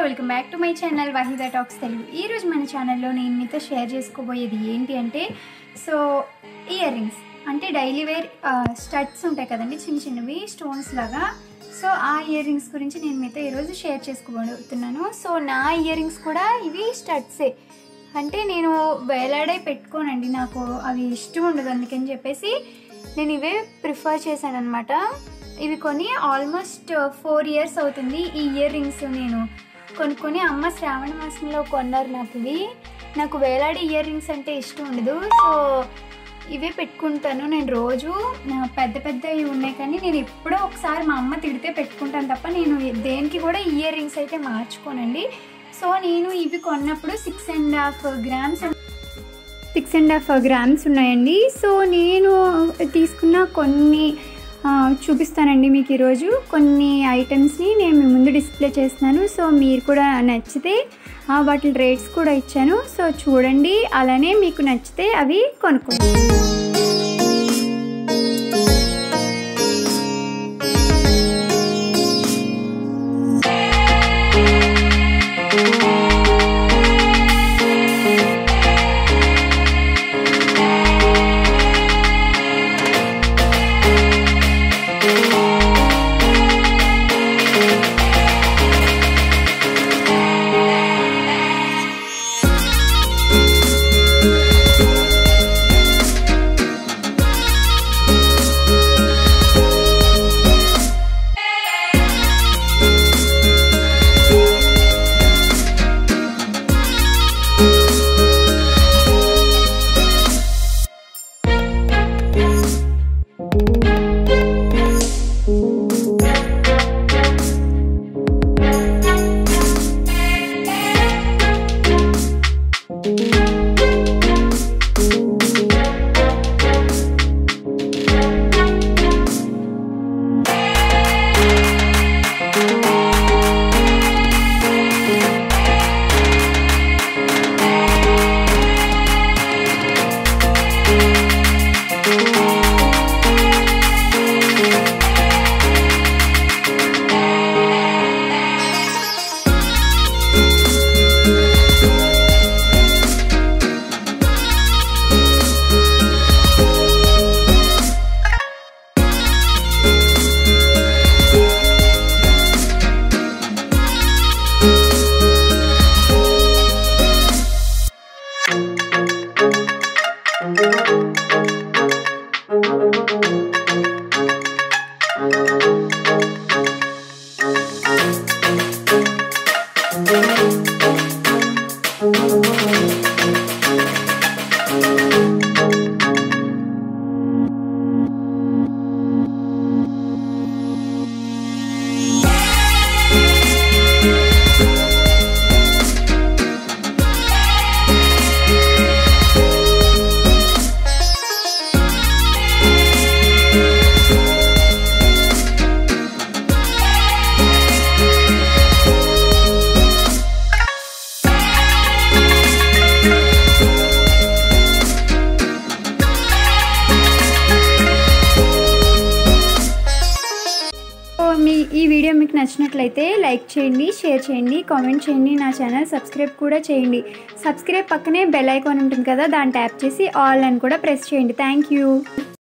Welcome back to my channel Wahida talks Telugu. ఈరోజు మన ఛానల్లో నేను మీతో షేర్ చేసుకోబోయేది ఏంటి అంటే ఇయర్ రింగ్స్ అంటే డైలీ వేర్ స్టడ్స్ ఉంటాయి కదండి, చిన్న చిన్నవి స్టోన్స్ లాగా। సో ఆ ఇయర్ రింగ్స్ గురించి నేను మీతో ఈరోజు షేర్ చేసుకోబోతున్నాను। సో నా ఇయర్ రింగ్స్ కూడా ఇవి స్టడ్సే, అంటే నేను వేలాడే పెట్టుకోనండి, నాకు అవి ఇష్టం ఉండదు, అందుకని చెప్పేసి నేను ఇవే ప్రిఫర్ చేశాను అనమాట। ఇవి కొని ఆల్మోస్ట్ 4 years అవుతుంది। ఈ ఇయర్ రింగ్స్ నేను కొనుక్కొని అమ్మ శ్రావణ మాసంలో కొన్నారు నాకు వేలాడి ఇయర్ రింగ్స్ అంటే ఇష్టం ఉండదు। సో ఇవే పెట్టుకుంటాను నేను రోజు। పెద్ద పెద్దవి ఉన్నాయి కానీ నేను ఎప్పుడో ఒకసారి మా అమ్మ తిడితే పెట్టుకుంటాను తప్ప నేను దేనికి కూడా ఇయర్ రింగ్స్ అయితే మార్చుకోనండి। సో నేను ఇవి కొన్నప్పుడు 6.5 grams ఉన్నాయండి। సో నేను తీసుకున్న కొన్ని చూపిస్తానండి మీకు ఈరోజు। కొన్ని ఐటమ్స్ని నేను మీ ముందు డిస్ప్లే చేస్తున్నాను। సో మీరు కూడా నచ్చితే వాటి రేట్స్ కూడా ఇచ్చాను, సో చూడండి, అలానే మీకు నచ్చితే అవి కొనుక్కోండి। ఈ వీడియో మీకు నచ్చినట్లయితే లైక్ చేయండి, షేర్ చేయండి, కామెంట్ చేయండి, నా ఛానల్ సబ్స్క్రైబ్ కూడా చేయండి। సబ్స్క్రైబ్ పక్కనే బెల్ ఐకాన్ ఉంటుంది కదా, దాన్ని ట్యాప్ చేసి ఆల్ అని కూడా ప్రెస్ చేయండి। Thank you.